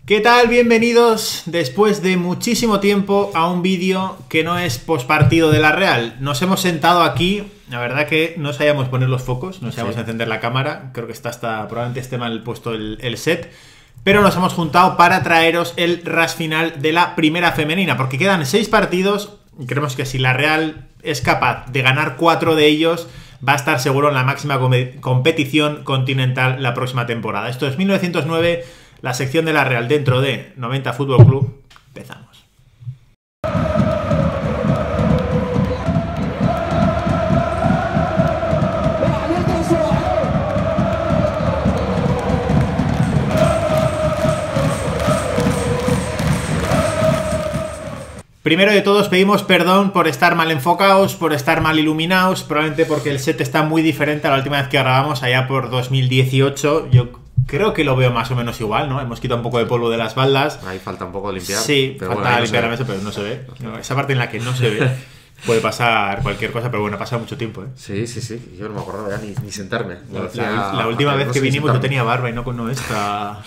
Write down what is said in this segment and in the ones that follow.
¿Qué tal? Bienvenidos después de muchísimo tiempo a un vídeo que no es postpartido de la Real. Nos hemos sentado aquí, la verdad que no sabíamos poner los focos, no sabíamos encender la cámara, creo que probablemente esté mal puesto el set, pero nos hemos juntado para traeros el RAS final de la primera femenina, porque quedan 6 partidos y creemos que si la Real es capaz de ganar 4 de ellos, va a estar seguro en la máxima competición continental la próxima temporada. Esto es 1909, la sección de la Real dentro de 90 Fútbol Club. Empezamos. Primero de todos pedimos perdón por estar mal enfocados, por estar mal iluminados, probablemente porque el set está muy diferente a la última vez que grabamos, allá por 2018. Yo creo que lo veo más o menos igual, ¿no? Hemos quitado un poco de polvo de las baldas. Ahí falta un poco de limpiar. Sí, pero falta limpiar la mesa, pero no se ve. No, esa parte en la que no se ve puede pasar cualquier cosa, pero bueno, ha pasado mucho tiempo, ¿eh? Sí. Yo no me acordaba ya ni sentarme. La última vez que vinimos yo tenía barba y no esta...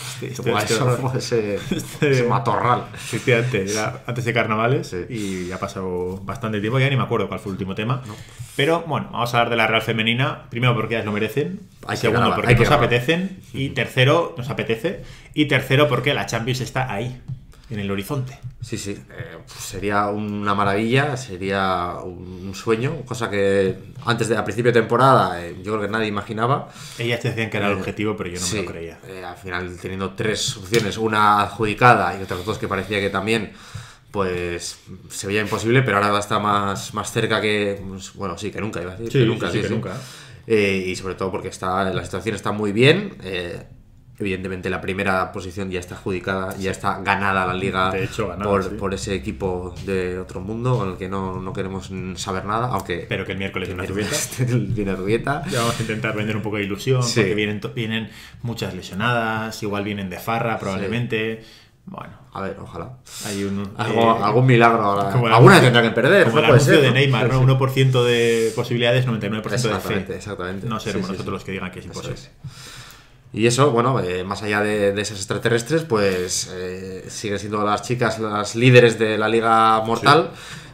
Ese matorral. Efectivamente, era antes de carnavales y ya ha pasado bastante tiempo, ya ni me acuerdo cuál fue el último tema. No. Pero bueno, vamos a hablar de la Real femenina. Primero porque ellas lo merecen. Segundo porque nos apetecen. Y tercero, nos apetece. Y tercero porque la Champions está ahí, en el horizonte. Sí. Sería una maravilla, sería un sueño, cosa que a principio de temporada yo creo que nadie imaginaba. Ellas te decían que era el objetivo, pero yo no me lo creía. Al final, teniendo 3 opciones, una adjudicada y otras 2 que parecía que también pues se veía imposible, pero ahora está más cerca que... Bueno, sí, que nunca, iba a decir. Que nunca. Y sobre todo porque la situación está muy bien. Evidentemente la primera posición ya está adjudicada, ya está ganada la liga. De hecho, ganada, por ese equipo de otro mundo con el que no queremos saber nada, aunque... Pero que el miércoles viene Rubieta. Ya vamos a intentar vender un poco de ilusión, porque vienen muchas lesionadas, igual vienen de farra probablemente. Bueno, a ver, ojalá. Hay algún milagro ahora. Alguna tendrá que perder. Como el anuncio de Neymar, ¿no? 1% de posibilidades, 99% de fe. Exactamente. No seremos nosotros los que digan que es imposible. Y eso, bueno, más allá de esas extraterrestres, pues siguen siendo las chicas las líderes de la Liga Mortal.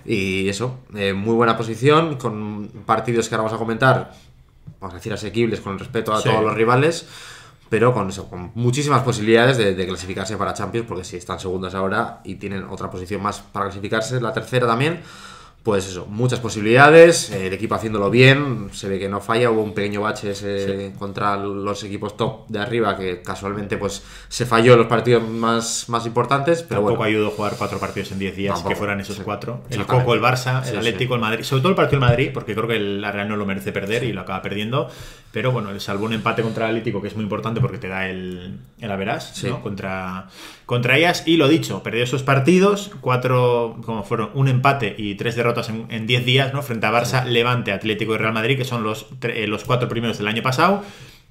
Y eso, muy buena posición, con partidos que ahora vamos a comentar, vamos a decir asequibles con respeto a todos los rivales, pero con muchísimas posibilidades de clasificarse para Champions, porque si están segundas ahora y tienen otra posición más para clasificarse, la tercera también. Pues eso, muchas posibilidades, el equipo haciéndolo bien, se ve que no falla, hubo un pequeño bache contra los equipos top de arriba, que casualmente pues se falló en los partidos más importantes, pero tampoco ayudó jugar 4 partidos en 10 días, que fueran esos 4. El Coco, el Barça, el Atlético, el Madrid, sobre todo el partido del Madrid, porque creo que la Real no lo merece perder y lo acaba perdiendo, pero bueno, salvó un empate contra el Atlético, que es muy importante porque te da el average, ¿no? contra ellas, y lo dicho, perdió esos partidos, 4, como fueron, un empate y 3 derrotas en 10 días, ¿no? Frente a Barça, Levante, Atlético y Real Madrid, que son los 4 primeros del año pasado.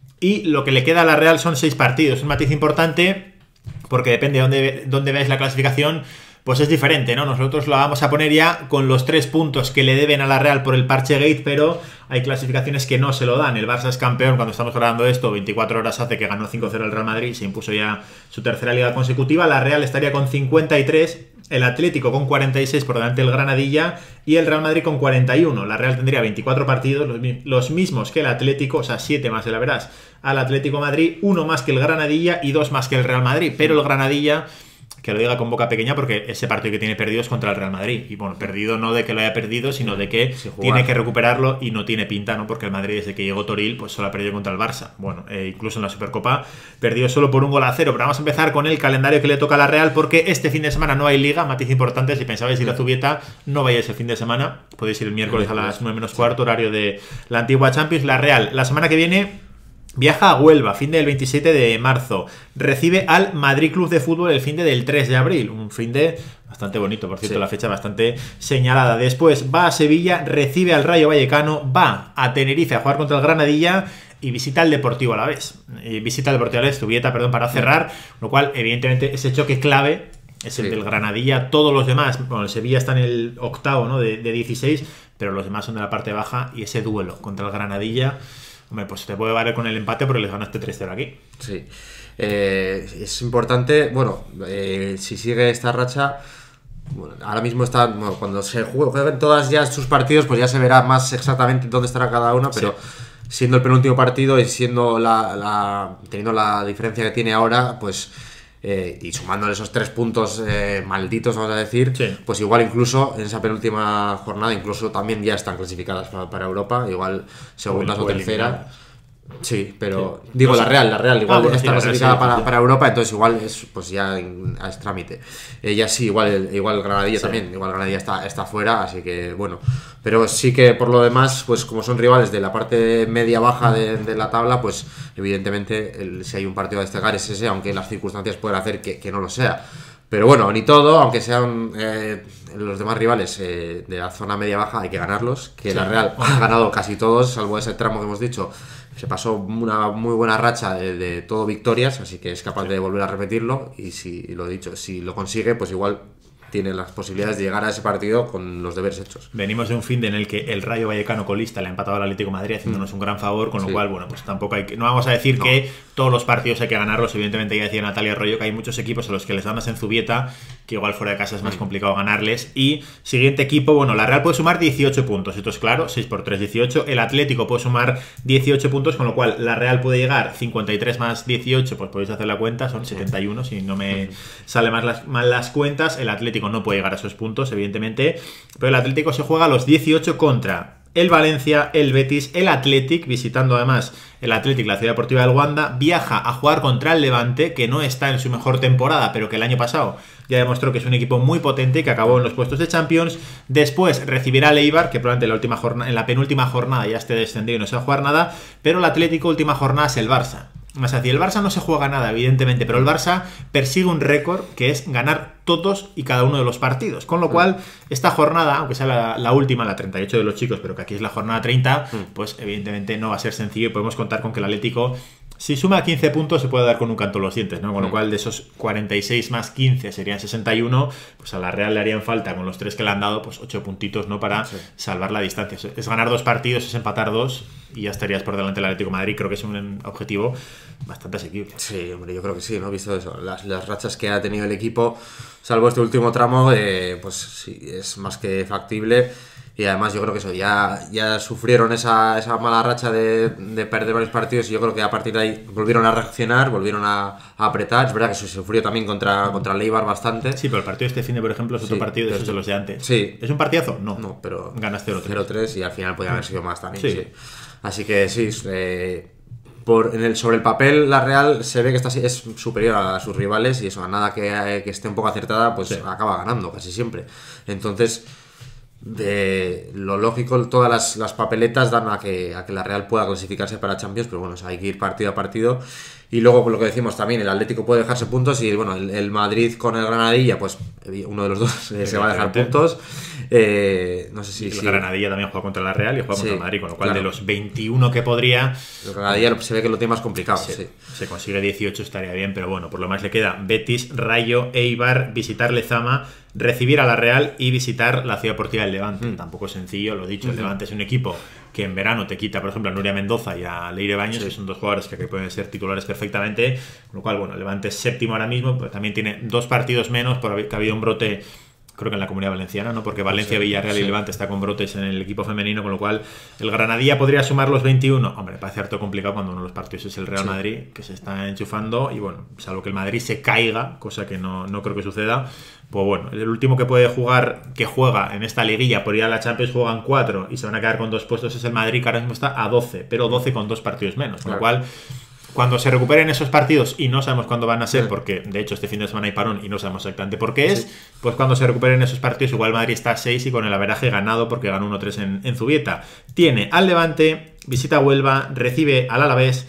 Y lo que le queda a la Real son 6 partidos. Un matiz importante, porque depende de dónde veáis la clasificación, pues es diferente, ¿no? Nosotros lo vamos a poner ya con los 3 puntos que le deben a la Real por el parche gate, pero hay clasificaciones que no se lo dan. El Barça es campeón cuando estamos grabando esto, 24 horas hace que ganó 5-0 el Real Madrid, se impuso ya su tercera liga consecutiva. La Real estaría con 53, el Atlético con 46 por delante del Granadilla y el Real Madrid con 41. La Real tendría 24 partidos, los mismos que el Atlético, o sea, 7 más de la verás al Atlético Madrid, 1 más que el Granadilla y 2 más que el Real Madrid. Pero el Granadilla, que lo diga con boca pequeña, porque ese partido que tiene perdido es contra el Real Madrid. Y bueno, perdido no de que lo haya perdido, sino de que tiene que recuperarlo y no tiene pinta, ¿no? Porque el Madrid, desde que llegó Toril, pues solo ha perdido contra el Barça. Bueno, incluso en la Supercopa perdió solo por 1-0. Pero vamos a empezar con el calendario que le toca a la Real, porque este fin de semana no hay liga. Matiz importante, si pensabais ir a Zubieta, no vayáis el fin de semana. Podéis ir el miércoles a las 9 menos cuarto, horario de la antigua Champions. La Real, la semana que viene, viaja a Huelva, fin del 27 de marzo. Recibe al Madrid Club de Fútbol el fin del 3 de abril. Un fin de bastante bonito, por cierto, la fecha bastante señalada. Después va a Sevilla, recibe al Rayo Vallecano, va a Tenerife a jugar contra el Granadilla y visita al Deportivo Alavés. Zubieta, para cerrar. Lo cual, evidentemente, ese choque clave es el del Granadilla. Todos los demás, bueno, el Sevilla está en el octavo, ¿no? de 16, pero los demás son de la parte baja, y ese duelo contra el Granadilla, hombre, pues te puede valer con el empate porque les ganaste 3-0 aquí. Sí. Es importante, bueno, si sigue esta racha, bueno, ahora mismo está, bueno, cuando se jueguen todas ya sus partidos, pues ya se verá más exactamente dónde estará cada uno, pero siendo el penúltimo partido y siendo teniendo la diferencia que tiene ahora, pues y sumándole esos 3 puntos malditos, vamos a decir, pues igual incluso en esa penúltima jornada incluso también ya están clasificadas para Europa, igual segundas o terceras. Sí, pero digo, la Real igual está clasificada para Europa, entonces igual es pues ya es trámite. Ella sí, igual Granadilla también, igual Granadilla está fuera, así que bueno. Pero sí que por lo demás, pues como son rivales de la parte media-baja de la tabla, pues evidentemente si hay un partido a destacar es ese, aunque las circunstancias pueden hacer que no lo sea. Pero bueno, ni todo, aunque sean los demás rivales de la zona media-baja, hay que ganarlos, que la Real ha ganado casi todos, salvo ese tramo que hemos dicho. Se pasó una muy buena racha de todo victorias, así que es capaz de volver a repetirlo. Y si lo consigue, pues igual tiene las posibilidades de llegar a ese partido con los deberes hechos. Venimos de un fin en el que el Rayo Vallecano colista le ha empatado al Atlético de Madrid haciéndonos un gran favor, con lo cual, bueno, pues tampoco no vamos a decir que todos los partidos hay que ganarlos. Evidentemente ya decía Natalia Arroyo que hay muchos equipos a los que les dan más en Zubieta, que igual fuera de casa es más complicado ganarles. Y siguiente equipo, bueno, la Real puede sumar 18 puntos, esto es claro, 6 por 3, 18. El Atlético puede sumar 18 puntos, con lo cual la Real puede llegar 53 más 18, pues podéis hacer la cuenta, son 71, si no me sale mal las cuentas. El Atlético no puede llegar a esos puntos, evidentemente, pero el Atlético se juega a los 18 contra el Valencia, el Betis, el Athletic, visitando además el Athletic, la Ciudad Deportiva del Wanda, viaja a jugar contra el Levante, que no está en su mejor temporada, pero que el año pasado ya demostró que es un equipo muy potente y que acabó en los puestos de Champions. Después recibirá al Eibar, que probablemente en la penúltima jornada ya esté descendido y no se va a jugar nada, pero el Atlético última jornada es el Barça. Más así, el Barça no se juega nada, evidentemente, pero el Barça persigue un récord que es ganar todos y cada uno de los partidos. Con lo cual, esta jornada, aunque sea la última, la 38 de los chicos, pero que aquí es la jornada 30, pues evidentemente no va a ser sencillo y podemos contar con que el Atlético, si suma 15 puntos, se puede dar con un canto en los dientes, ¿no? Con lo cual, de esos 46 más 15 serían 61, pues a la Real le harían falta, con los 3 que le han dado, pues 8 puntitos, ¿no? Para salvar la distancia. Es ganar 2 partidos, es empatar 2 y ya estarías por delante del Atlético de Madrid. Creo que es un objetivo bastante asequible. Sí, hombre, yo creo que sí, ¿no? Visto eso, las rachas que ha tenido el equipo, salvo este último tramo, pues sí, es más que factible. Y además yo creo que eso, ya sufrieron esa mala racha de perder varios partidos, y yo creo que a partir de ahí volvieron a reaccionar, volvieron a apretar. Es verdad que se sufrió también contra el Eibar bastante. Sí, pero el partido este fin de, por ejemplo, es otro partido de esos de los de antes. Sí. ¿Es un partidazo? No, pero ganas 0-3. 0-3 y al final podía haber sido más también. Sí. Así que sí, sobre el papel la Real se ve que es superior a sus rivales, y eso, a nada que esté un poco acertada, pues acaba ganando casi siempre. Entonces, lo lógico, todas las papeletas dan a que la Real pueda clasificarse para Champions, pero bueno, hay que ir partido a partido. Y luego, por lo que decimos también, el Atlético puede dejarse puntos, y bueno, el Madrid con el Granadilla, pues uno de los dos se va a dejar puntos. No sé si el Granadilla también juega contra la Real y juega contra el Madrid, con lo cual de los 21 que podría, el Granadilla se ve que lo tiene más complicado. Se consigue 18 estaría bien, pero bueno, por lo más le queda Betis, Rayo, Eibar, visitar Lezama, recibir a la Real y visitar la Ciudad Deportiva del Levante. Tampoco es sencillo, lo dicho, el Levante es un equipo que en verano te quita, por ejemplo, a Nuria Mendoza y a Leire Baños, que son 2 jugadores que pueden ser titulares perfectamente, con lo cual, bueno, el Levante es séptimo ahora mismo, pero también tiene 2 partidos menos, porque ha habido un brote, creo que en la Comunidad Valenciana, ¿no? Porque Valencia, Villarreal y Levante está con brotes en el equipo femenino, con lo cual el Granadilla podría sumar los 21. Hombre, parece harto complicado cuando uno de los partidos es el Real Madrid, que se está enchufando, y bueno, salvo que el Madrid se caiga, cosa que no creo que suceda, pues bueno, el último que juega en esta liguilla por ir a la Champions, juegan 4 y se van a quedar con 2 puestos, es el Madrid, que ahora mismo está a 12, pero 12 con 2 partidos menos, con lo cual, cuando se recuperen esos partidos, y no sabemos cuándo van a ser, porque de hecho este fin de semana hay parón y no sabemos exactamente por qué es, pues cuando se recuperen esos partidos, igual Madrid está a 6 y con el averaje ganado, porque ganó 1-3 en Zubieta. Tiene al Levante, visita a Huelva, recibe al Alavés,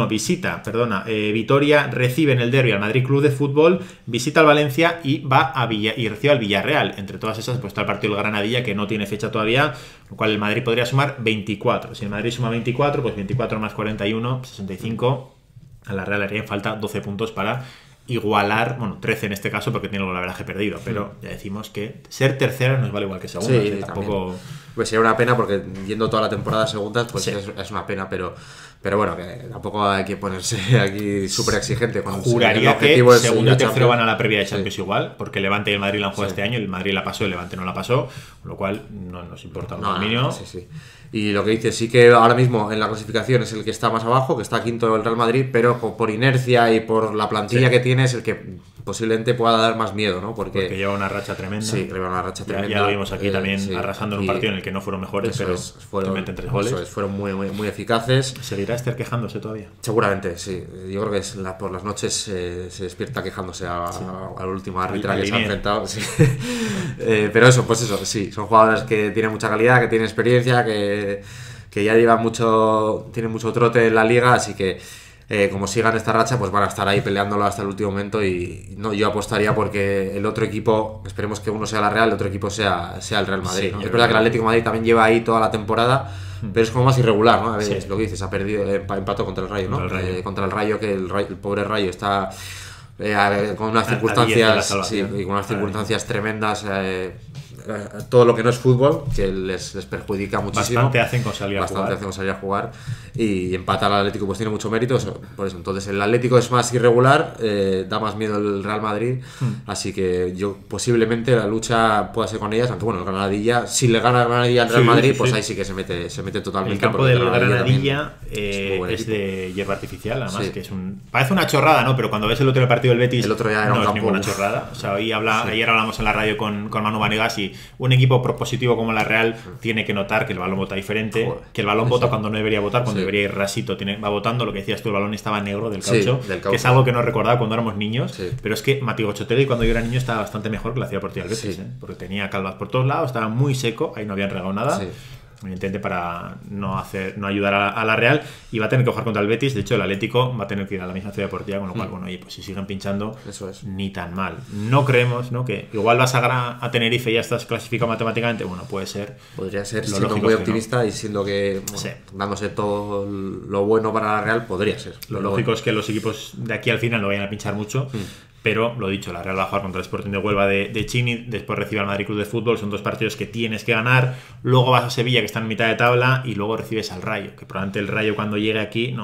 Vitoria, recibe en el derbi al Madrid Club de Fútbol, visita al Valencia y y recibe al Villarreal. Entre todas esas, pues está el partido del Granadilla, que no tiene fecha todavía, lo cual el Madrid podría sumar 24. Si el Madrid suma 24, pues 24 más 41, 65. A la Real le harían falta 12 puntos para igualar, bueno, 13 en este caso porque tiene el golaveraje perdido, pero ya decimos que ser tercera nos vale igual que segunda. Sí, tampoco... Pues sería una pena porque yendo toda la temporada segundas, pues es una pena, pero bueno, que tampoco hay que ponerse aquí súper exigente. Juraría que segundo y tercero van a la previa de Champions igual, porque el Levante y el Madrid la han jugado este año, el Madrid la pasó, el Levante no la pasó, con lo cual no nos importa un mínimo. Sí. Y lo que dices, sí que ahora mismo en la clasificación es el que está más abajo, que está quinto el Real Madrid, pero por inercia y por la plantilla que tiene es el que posiblemente pueda dar más miedo, ¿no? Porque lleva una racha tremenda. Sí, lleva una racha tremenda. Ya lo vimos aquí también, arrasando en un partido en el que no fueron mejores, pero fueron 3 goles. Fueron muy eficaces. ¿Seguirá Esther quejándose todavía? Seguramente, sí. Yo creo que por las noches se despierta quejándose al último árbitra que se ha enfrentado. Sí. Pero pues eso, sí. Son jugadores que tienen mucha calidad, que tienen experiencia, que ya tienen mucho trote en la liga, así que como sigan esta racha, pues van a estar ahí peleándolo hasta el último momento. Y no, yo apostaría porque el otro equipo, esperemos que uno sea la Real, el otro equipo sea el Real Madrid, ¿no? Es verdad que el Atlético de Madrid también lleva ahí toda la temporada, pero es como más irregular, ¿no? A ver, es lo que dices, ha perdido, empató contra el Rayo, ¿no? Contra el Rayo, que el pobre Rayo está con unas circunstancias y con unas circunstancias tremendas. Todo lo que no es fútbol, que les perjudica muchísimo. Bastante hacen con salir a jugar. Y empatar al Atlético pues tiene mucho mérito. Por eso, entonces el Atlético es más irregular, da más miedo el Real Madrid. Así que yo posiblemente la lucha pueda ser con ellas, aunque bueno, el Granadilla, si le gana el Granadilla al Real Madrid, pues ahí sí que se mete totalmente. El campo del Granadilla es de hierba artificial, además, que parece una chorrada, ¿no? Pero cuando ves el otro partido del Betis, el otro ya era no es ninguna chorrada. O sea, ayer hablamos en la radio con Manu Vanegas y un equipo propositivo como la Real tiene que notar que el balón vota diferente, que el balón vota cuando no debería votar, cuando debería ir rasito, va votando. Lo que decías tú, el balón estaba negro del caucho, que es algo que no recordaba cuando éramos niños, pero es que Mati Gochotelli cuando yo era niño estaba bastante mejor que la Ciudad Deportiva del Betis, porque tenía calvas por todos lados, estaba muy seco, ahí no habían regado nada. Evidentemente para no ayudar a la Real, y va a tener que jugar contra el Betis. De hecho el Atlético va a tener que ir a la misma Ciudad Deportiva, con lo cual, bueno, pues si siguen pinchando, ni tan mal. No creemos, ¿no? Que igual vas a Tenerife y ya estás clasificado matemáticamente. Bueno, podría ser, siendo muy optimista y siendo que dándose todo lo bueno para la Real, podría ser. Lo lógico es que los equipos de aquí al final no vayan a pinchar mucho. Pero, lo dicho, la Real va a jugar contra el Sporting de Huelva de Chini, después recibe al Madrid Club de Fútbol, son 2 partidos que tienes que ganar, luego vas a Sevilla, que está en mitad de tabla, y luego recibes al Rayo, que probablemente el Rayo cuando llegue aquí,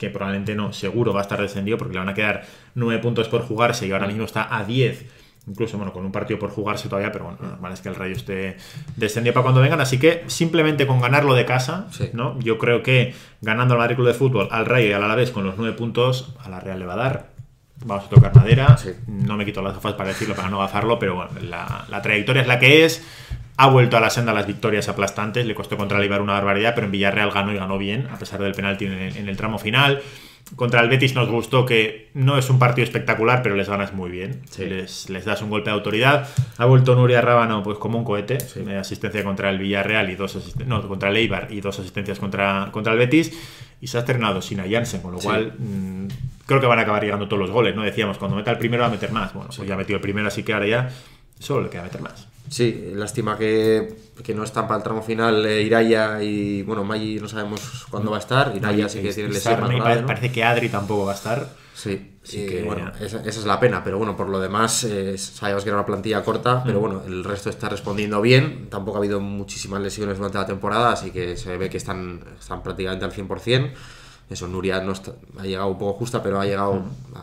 seguro va a estar descendido, porque le van a quedar 9 puntos por jugarse, y ahora mismo está a 10, incluso con un partido por jugarse todavía, pero bueno, lo normal es que el Rayo esté descendido para cuando vengan, así que simplemente con ganarlo de casa, ¿no? Yo creo que ganando al Madrid Club de Fútbol, al Rayo y al Alavés con los 9 puntos, a la Real le va a dar. Vamos a tocar madera, no me quito las gafas para decirlo, para no gafarlo, pero bueno, la trayectoria es la que es. Ha vuelto a la senda las victorias aplastantes, le costó contra el Eibar una barbaridad, pero en Villarreal ganó y ganó bien, a pesar del penalti en el tramo final. Contra el Betis nos gustó, que no es un partido espectacular, pero les ganas muy bien, les das un golpe de autoridad. Ha vuelto Nuria Rábano pues como un cohete, asistencia contra el Villarreal y contra el Eibar y 2 asistencias contra el Betis, y se ha estrenado sin a Jansen, con lo cual creo que van a acabar llegando todos los goles, ¿no? Decíamos, cuando meta el primero va a meter más. Bueno, pues ya ha metido el primero, así que ahora ya solo le queda meter más. Sí, lástima que no están para el tramo final Iraya y, bueno, Maggi no sabemos cuándo va a estar. Iraya sí que tiene lesión más grave, ¿no? Parece que Adri tampoco va a estar. Sí, bueno, esa es la pena, pero bueno, por lo demás sabemos que era una plantilla corta, pero bueno, el resto está respondiendo bien. Tampoco ha habido muchísimas lesiones durante la temporada, así que se ve que están prácticamente al 100%. Eso, Nuria ha llegado un poco justa, pero ha llegado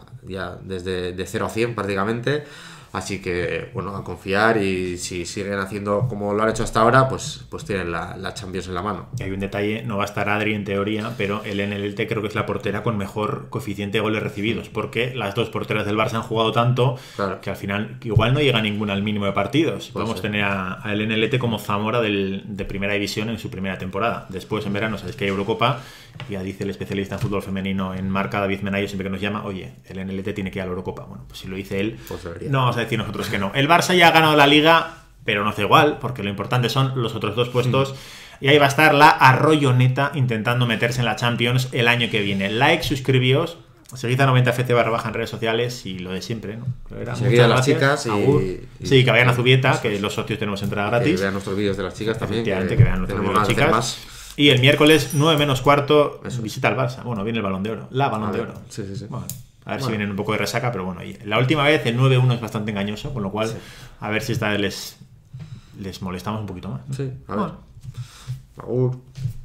ya desde de 0 a 100 prácticamente. Así que, bueno, a confiar, y si siguen haciendo como lo han hecho hasta ahora, pues tienen la Champions en la mano. Y hay un detalle, no va a estar Adri en teoría, pero el NLT creo que es la portera con mejor coeficiente de goles recibidos, porque las 2 porteras del Barça han jugado tanto que al final igual no llega ninguna al mínimo de partidos. Podemos tener a el NLT como Zamora de primera división en su primera temporada. Después, en verano, sabéis que hay Eurocopa, y ya dice el especialista en fútbol femenino en Marca, David Menayo, siempre que nos llama, oye, el NLT tiene que ir a la Eurocopa. Bueno, pues si lo dice él, no vamos a decir nosotros que no. El Barça ya ha ganado la Liga, pero no hace igual, porque lo importante son los otros 2 puestos. Y ahí va a estar la Arroyoneta intentando meterse en la Champions el año que viene. Like, suscribíos, seguid a 90fc _ en redes sociales, y lo de siempre, ¿no? Seguid a las chicas sí, que vayan a Zubieta, que los socios tenemos entrada gratis. Que vean nuestros vídeos de las chicas también. Que vean nuestros vídeos de las chicas. Y el miércoles 9 menos cuarto visita al Barça. Bueno, viene el Balón de Oro. La Balón de Oro. Sí. Bueno, A ver si vienen un poco de resaca, pero bueno, la última vez el 9-1 es bastante engañoso, con lo cual a ver si esta vez les molestamos un poquito más, ¿no? Sí, a ver.